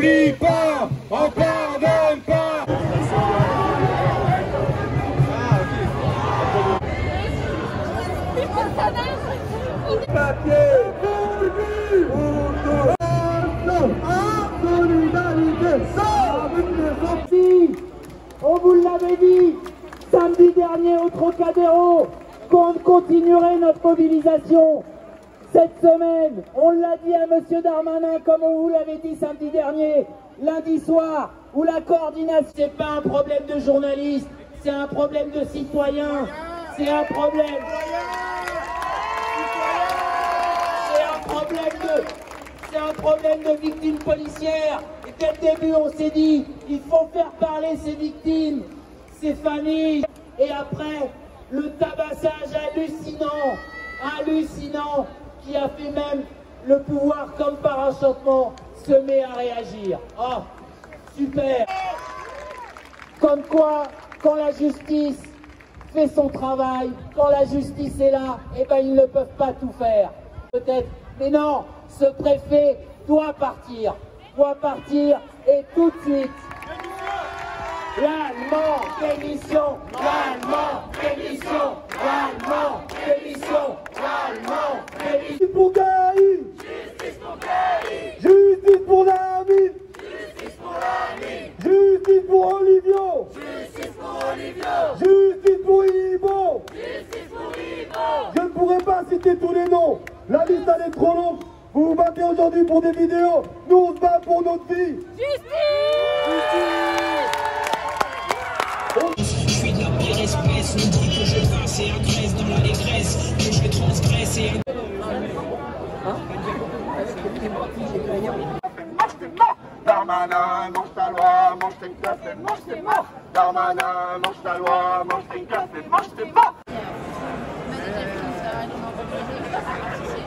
n'oublie pas, on pardonne pas. Papier on vous l'avait dit samedi dernier au Trocadéro qu'on continuerait notre mobilisation. Cette semaine, on l'a dit à M. Darmanin comme on vous l'avait dit samedi dernier, lundi soir, où la coordination, c'est pas un problème de journaliste, c'est un problème de citoyen, c'est un problème... C'est un problème de victimes policières. Et dès le début, on s'est dit, il faut faire parler ces victimes, ces familles. Et après, le tabassage hallucinant, qui a fait même le pouvoir, comme par enchantement, se met à réagir. Oh, super. Comme quoi, quand la justice fait son travail, quand la justice est là, eh ben ils ne peuvent pas tout faire. Peut-être, mais non, ce préfet doit partir et tout de suite. L'allemand, démission, l'allemand, démission, l'allemand, démission, l'allemand, démission. Justice pour Gaï, Justice pour Gaï, justice pour Lamine, justice pour Lamine, justice pour Olivio, justice pour Olivio, justice pour Ibo. justice pour Ivo. Je ne pourrais pas citer tous les noms, la liste elle est trop longue. Vous vous battez aujourd'hui pour des vidéos, nous on se bat pour notre vie. Je suis de la pire espèce, on dit que je passe et agresse dans l'allégresse, que je transgresse et Darmanin, mange ta loi, mange tes cafés, mange tes morts. Darmanin, mange ta loi, mange tes cafés, mange tes morts.